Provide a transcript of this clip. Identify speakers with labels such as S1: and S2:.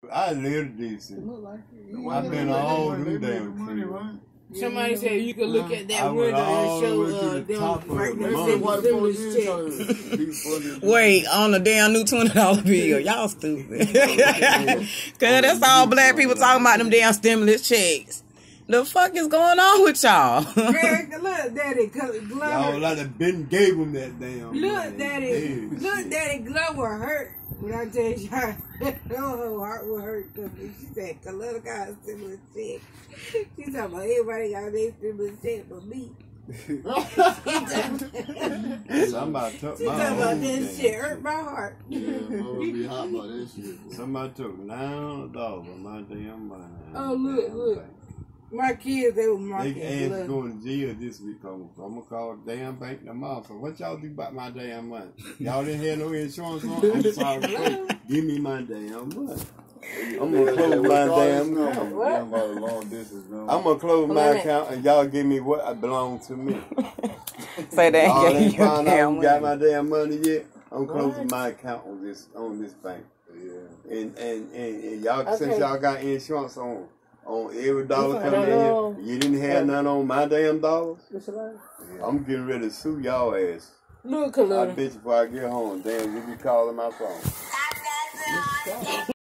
S1: I live decent. I've been all them damn trees.
S2: Somebody said you could look at that window and show them stimulus checks.
S3: Wait, on the damn new $20 bill. Y'all stupid. Cause that's all black people talking about them damn stimulus checks. The fuck is going on with y'all?
S2: Greg, look, Daddy Glover.
S1: Y'all like to been gave them that damn.
S2: Look, Daddy Glover hurt. When I tell you, her heart will hurt. She said, "Color got a stimulus check." She talking about everybody got their stimulus check but me.
S1: Somebody took
S2: she talking about this shit hurt my heart.
S4: Yeah, be hot about that shit.
S1: Somebody took $9 of my damn money.
S2: Oh, look. My kids, they were marking.
S1: They asked going to jail this week. I'm going to call the damn bank tomorrow. So what y'all do about my damn money? Y'all didn't have no insurance on? I'm sorry. Give me my damn money. I'm going to close my damn account. I'm going to close my account and y'all give me what belongs to me.
S3: Say that again.
S1: You got my damn money yet? I'm closing my account on this bank. Yeah. And y'all, since y'all got insurance on every dollar coming in, you didn't have none on my damn dollars. I'm getting ready to sue y'all ass.
S2: Look,
S1: I bet you before I get home, damn, you be calling my phone.